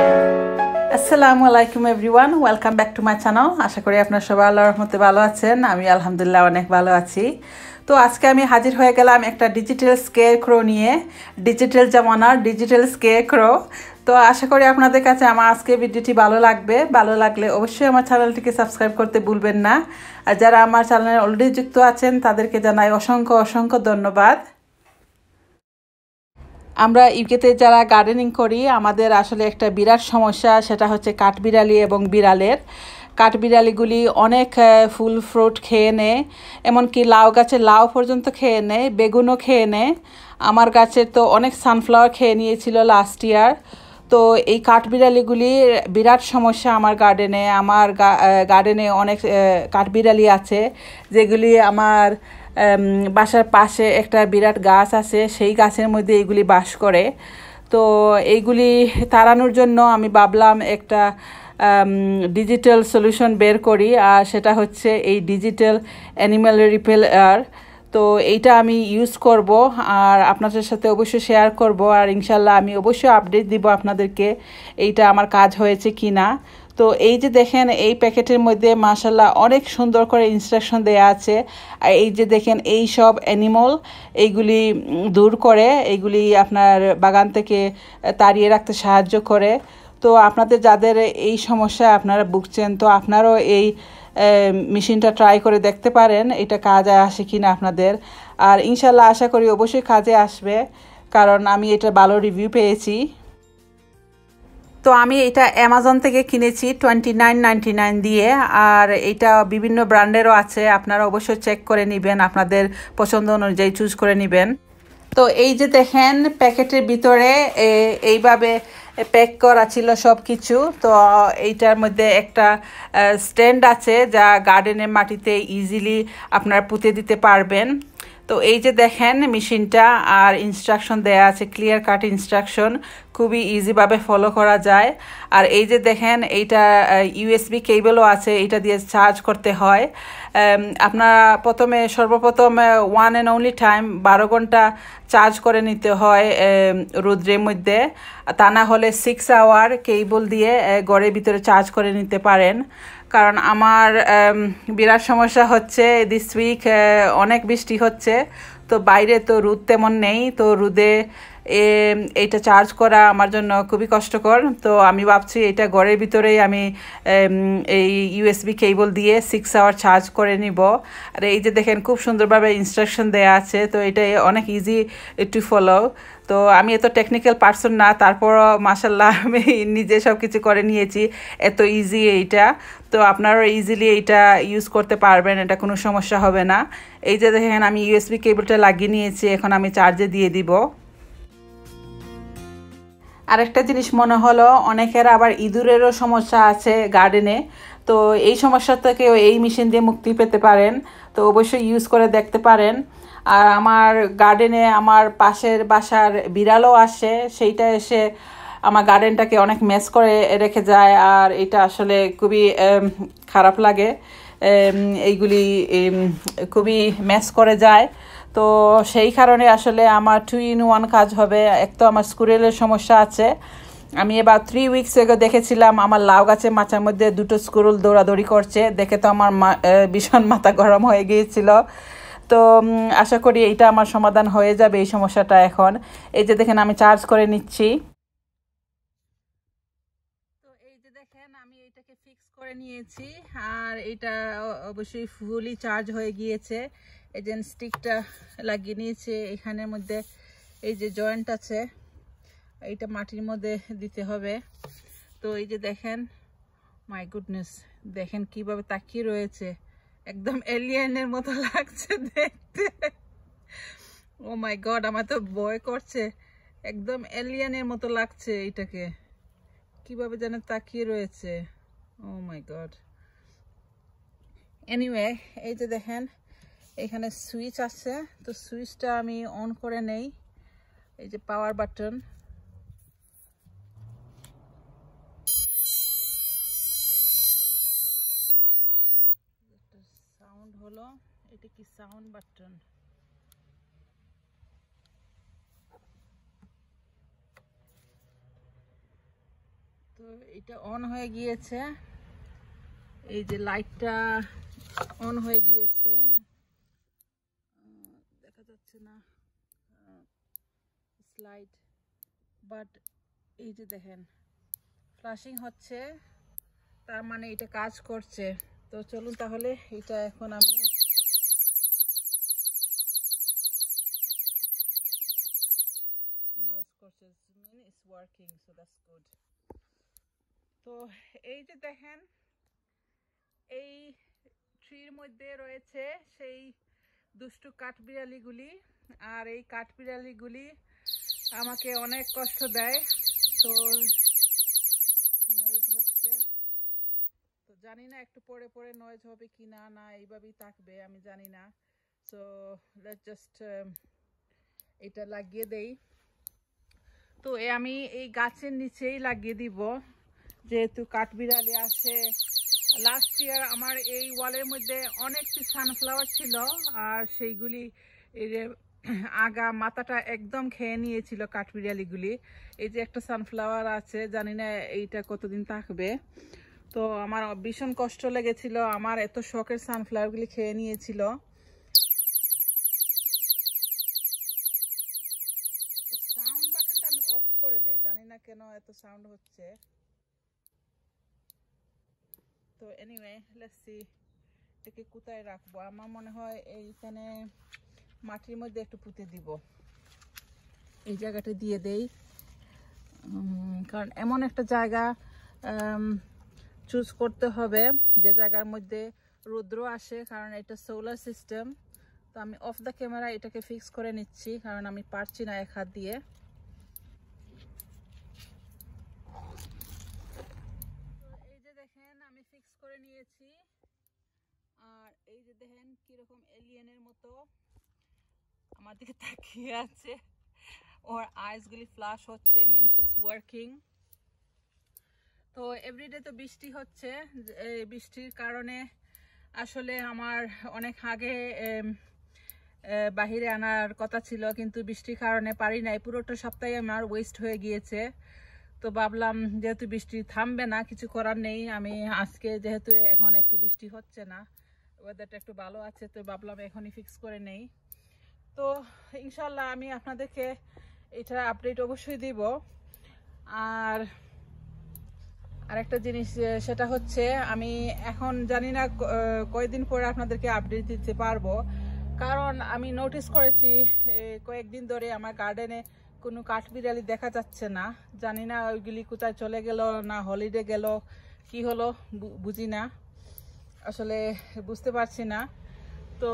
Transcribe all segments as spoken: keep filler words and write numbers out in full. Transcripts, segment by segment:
আসসালামু আলাইকুম everyone, welcome back to my channel. আশা করি আপনারা সবাই আল্লাহর রহমতে ভালো আছেন। আমি আলহামদুলিল্লাহ অনেক ভালো আছি। তো আজকে আমি হাজির হয়ে গেলাম একটা ডিজিটাল স্কেয়ারক্রো নিয়ে, ডিজিটাল জামানার ডিজিটাল স্কেয়ারক্রো। তো আশা করি আপনাদের কাছে আমার আজকে ভিডিওটি ভালো লাগবে। ভালো লাগলে অবশ্যই আমার চ্যানেলটিকে সাবস্ক্রাইব করতে ভুলবেন না। আর যারা আমার চ্যানেলে অলরেডি যুক্ত আছেন তাদেরকে জানাই অসংখ্য অসংখ্য ধন্যবাদ। আমরা ইউকেতে যারা গার্ডেনিং করি আমাদের আসলে একটা বিরাট সমস্যা, সেটা হচ্ছে কাঠবিড়ালি এবং বিড়ালের। কাঠবিড়ালিগুলি অনেক ফুল ফ্রুট খেয়ে নেয়, এমনকি লাউ গাছের লাউ পর্যন্ত খেয়ে নেয়, বেগুনও খেয়ে নেয়। আমার গাছের তো অনেক সানফ্লাওয়ার খেয়ে নিয়েছিল লাস্ট ইয়ার। তো এই কাঠবিড়ালিগুলি বিরাট সমস্যা আমার গার্ডেনে। আমার গার্ডেনে অনেক কাঠবিড়ালি আছে, যেগুলি আমার বাসার পাশে একটা বিরাট গাছ আছে, সেই গাছের মধ্যে এইগুলি বাস করে। তো এইগুলি তাড়ানোর জন্য আমি ভাবলাম একটা ডিজিটাল সলিউশন বের করি, আর সেটা হচ্ছে এই ডিজিটাল অ্যানিম্যাল রিপেলার। তো এইটা আমি ইউজ করব আর আপনাদের সাথে অবশ্যই শেয়ার করব, আর ইনশাল্লাহ আমি অবশ্যই আপডেট দিব আপনাদেরকে এইটা আমার কাজ হয়েছে কি না। তো এই যে দেখেন এই প্যাকেটের মধ্যে মাশাল্লাহ অনেক সুন্দর করে ইনস্ট্রাকশন দেয়া আছে। আর এই যে দেখেন এই সব অ্যানিমাল এইগুলি দূর করে, এইগুলি আপনার বাগান থেকে তাড়িয়ে রাখতে সাহায্য করে। তো আপনাদের যাদের এই সমস্যা আপনারা ভুগছেন, তো আপনারাও এই মেশিনটা ট্রাই করে দেখতে পারেন এটা কাজে আসে কি না আপনাদের। আর ইনশাল্লাহ আশা করি অবশ্যই কাজে আসবে, কারণ আমি এটা ভালো রিভিউ পেয়েছি। তো আমি এটা অ্যামাজন থেকে কিনেছি টোয়েন্টি নাইন নাইনটি নাইন দিয়ে, আর এটা বিভিন্ন ব্র্যান্ডেরও আছে। আপনারা অবশ্যই চেক করে নেবেন, আপনাদের পছন্দ অনুযায়ী চুজ করে নেবেন। তো এই যে দেখেন প্যাকেটের ভিতরে এইভাবে প্যাক করা ছিল সব কিছু। তো এইটার মধ্যে একটা স্ট্যান্ড আছে যা গার্ডেনের মাটিতে ইজিলি আপনারা পুঁতে দিতে পারবেন। তো এই যে দেখেন মেশিনটা, আর ইনস্ট্রাকশন দেয়া আছে, ক্লিয়ার কাট ইনস্ট্রাকশন, খুবই ইজিভাবে ফলো করা যায়। আর এই যে দেখেন এইটা ইউএসবি কেবলও আছে, এটা দিয়ে চার্জ করতে হয়। আপনারা প্রথমে সর্বপ্রথম ওয়ান অ্যান্ড অনলি টাইম বারো ঘন্টা চার্জ করে নিতে হয় রৌদ্রের মধ্যে, তা না হলে সিক্স আওয়ার কেবল দিয়ে ঘরের ভিতরে চার্জ করে নিতে পারেন। কারণ আমার বিরাট সমস্যা হচ্ছে দিস উইক অনেক বৃষ্টি হচ্ছে, তো বাইরে তো রোদ তেমন নেই, তো রোদে এইটা চার্জ করা আমার জন্য খুবই কষ্টকর। তো আমি ভাবছি এটা ঘরের ভিতরেই আমি এই ইউএসবি কেবল দিয়ে সিক্স আওয়ার চার্জ করে নিব। আর এই যে দেখেন খুব সুন্দরভাবে ইনস্ট্রাকশন দেয়া আছে, তো এটা অনেক ইজি টু ফলো। তো আমি এত টেকনিক্যাল পারসন না, তারপরও মাশাল্লাহ আমি নিজে সব কিছু করে নিয়েছি, এত ইজি এইটা। তো আপনারা ইজিলি এইটা ইউজ করতে পারবেন, এটা কোনো সমস্যা হবে না। এই যে দেখেন আমি ইউএসবি কেবলটা লাগিয়ে নিয়েছি, এখন আমি চার্জে দিয়ে দিব। আরেকটা জিনিস মনে হলো, অনেকের আবার ইঁদুরেরও সমস্যা আছে গার্ডেনে। তো এই সমস্যা থেকেও এই মেশিন দিয়ে মুক্তি পেতে পারেন, তো অবশ্যই ইউজ করে দেখতে পারেন। আর আমার গার্ডেনে আমার পাশের বাসার বিড়ালও আসে, সেইটা এসে আমার গার্ডেনটাকে অনেক মেস করে রেখে যায়, আর এটা আসলে খুবই খারাপ লাগে। এইগুলি খুবই মেস করে যায়। তো সেই কারণে আসলে আমার টু ইন ওয়ান কাজ হবে। এক তো আমার স্কুরেলের সমস্যা আছে, আমি এবার থ্রি উইকস এগো দেখেছিলাম আমার লাউ গাছের মাচার মধ্যে দুটো স্কুরুল দৌড়াদৌড়ি করছে, দেখে তো আমার ভীষণ মাথা গরম হয়ে গিয়েছিল। তো আশা করি এইটা আমার সমাধান হয়ে যাবে এই সমস্যাটা এখন। এই যে দেখেন আমি চার্জ করে নিচ্ছি। তো এই যে দেখেন আমি এটাকে ফিক্স করে নিয়েছি, আর এটা অবশ্যই ফুলি চার্জ হয়ে গিয়েছে। এই যে স্টিকটা লাগিয়ে নিয়েছে, এখানের মধ্যে এই যে জয়েন্ট আছে, এইটা মাটির মধ্যে দিতে হবে। তো এই যে দেখেন, মাই গুডনেস, দেখেন কিভাবে তাকিয়ে রয়েছে, একদম এলিয়েনের মতো লাগছে দেখতে। ও মাই গড, আমার তো ভয় করছে, একদম এলিয়েনের মতো লাগছে এটাকে, কিভাবে যেন তাকিয়ে রয়েছে। ও মাই গড। এনিওয়ে এই যে দেখেন এখানে সুইচ আছে, তো সুইচটা আমি অন করে নেই। এই যে পাওয়ার বাটন, সাউন্ড হলো, এটা কি সাউন্ড বাটন। তো তো এটা অন হয়ে গিয়েছে, এই যে লাইটটা অন হয়ে গিয়েছে, দেখা যাচ্ছে না স্লাইড, বাট এই যে দেখেন ফ্ল্যাশিং হচ্ছে, তার মানে এটা কাজ করছে। তো চলুন তাহলে এটা এখন আমি নয়েজ করছে, mean is working, so that's good. তো এই যে দেখেন এই ট্রির মধ্যে রয়েছে সেই দুষ্টু কাঠবিড়ালিগুলি, আর এই কাঠবিড়ালিগুলি আমাকে অনেক কষ্ট দেয়। তো নয়েজ হচ্ছে, তো জানি না একটু পরে পরে নয়েজ হবে কি না, না এইভাবেই থাকবে আমি জানি না। সো লেটস জাস্ট এটা লাগিয়ে দেই। তো এ আমি এই গাছের নিচেই লাগিয়ে দিব, যেহেতু কাঠবিড়ালি আসে। লাস্ট ইয়ার আমার এই ওয়ালের মধ্যে অনেকটি সানফ্লাওয়ার ছিল, আর সেইগুলি আগা মাথাটা একদম খেয়ে নিয়েছিল কাঠবিড়ালিগুলি। এই যে একটা সানফ্লাওয়ার আছে, জানি না এইটা কতদিন থাকবে। তো আমার ভীষণ কষ্ট লেগেছিল, আমার এত শখের সানফ্লাওয়ারগুলি খেয়ে নিয়েছিল। সাউন্ড বাটনটা আমি অফ করে দেই, জানি না কেন এত সাউন্ড হচ্ছে। তো এনিওয়ে লেটস সি এটাকে কোথায় রাখবো। আমার মনে হয় এইখানে মাটির মধ্যে একটু পুঁতে দিব, এই জায়গাটা দিয়ে দেই, কারণ এমন একটা জায়গা চুজ করতে হবে যে জায়গার মধ্যে রৌদ্র আসে, কারণ এটা সোলার সিস্টেম। তো আমি অফ দ্য ক্যামেরা এটাকে ফিক্স করে নিচ্ছি, কারণ আমি পারছি না এক হাত দিয়ে। এই যে দেখেন আমি ফিক্স করে নিয়েছি, আর এই যে দেখেন কিরকম এলিয়েনের মতো আমার দিকে তাকিয়ে আছে, ওর আইসগুলি ফ্ল্যাশ হচ্ছে, মিনস ইজ ওয়ার্কিং। তো এভরিডে তো বৃষ্টি হচ্ছে, এই বৃষ্টির কারণে আসলে আমার অনেক আগে বাহিরে আনার কথা ছিল, কিন্তু বৃষ্টির কারণে পারি নাই। পুরোটা সপ্তাহে আমার ওয়েস্ট হয়ে গিয়েছে। তো ভাবলাম যেহেতু বৃষ্টি থামবে না, কিছু করার নেই, আমি আজকে যেহেতু এখন একটু বৃষ্টি হচ্ছে না, ওয়েদারটা একটু ভালো আছে, তো ভাবলাম এখনই ফিক্স করে নেই। তো ইনশাল্লাহ আমি আপনাদেরকে এটা আপডেট অবশ্যই দিব। আর আরেকটা জিনিস সেটা হচ্ছে, আমি এখন জানি না কয়েকদিন পরে আপনাদেরকে আপডেট দিতে পারবো, কারণ আমি নোটিস করেছি কয়েকদিন ধরে আমার গার্ডেনে কোনো কাঠবিড়ালি দেখা যাচ্ছে না। জানি না ওইগুলি কোথায় চলে গেল, না হলিডে গেল, কি হলো বুঝি না, আসলে বুঝতে পারছি না। তো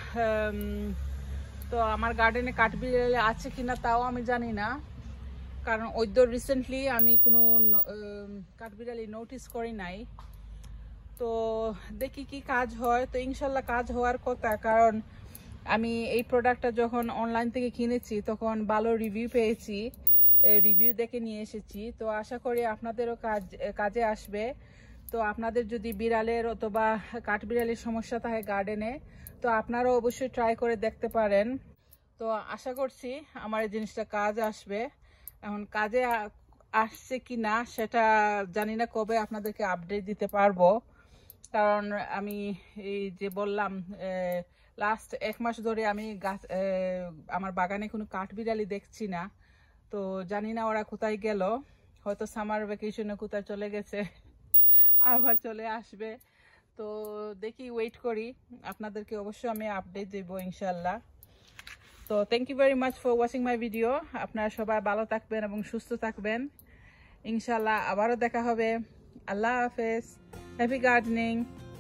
তো আমার গার্ডেনে কাঠবিড়ালি আছে কিনা তাও আমি জানি না, কারণ ওই তো রিসেন্টলি আমি কোনো কাঠবিড়ালি নোটিস করি নাই। তো দেখি কি কাজ হয়। তো ইনশাল্লাহ কাজ হওয়ার কথা, কারণ আমি এই প্রোডাক্টটা যখন অনলাইন থেকে কিনেছি তখন ভালো রিভিউ পেয়েছি, রিভিউ দেখে নিয়ে এসেছি। তো আশা করি আপনাদেরও কাজ কাজে আসবে। তো আপনাদের যদি বিড়ালের অথবা কাঠবিড়ালির সমস্যা থাকে গার্ডেনে, তো আপনারাও অবশ্যই ট্রাই করে দেখতে পারেন। তো আশা করছি আমার এই জিনিসটা কাজ আসবে। এখন কাজে আসছে কি না সেটা জানি না, কবে আপনাদেরকে আপডেট দিতে পারবো, কারণ আমি এই যে বললাম লাস্ট এক মাস ধরে আমি গাছ আমার বাগানে কোনো কাঠবিড়ালি দেখছি না। তো জানি না ওরা কোথায় গেল, হয়তো সামার ভ্যাকেশনে কোথায় চলে গেছে, আবার চলে আসবে। তো দেখি, ওয়েট করি, আপনাদেরকে অবশ্যই আমি আপডেট দেবো ইনশাল্লাহ। তো thank you very much for watching my video. আপনারা সবাই ভালো থাকবেন এবং সুস্থ থাকবেন, ইনশাল্লাহ আবারও দেখা হবে। আল্লাহ হাফেজ, হ্যাপি গার্ডেনিং।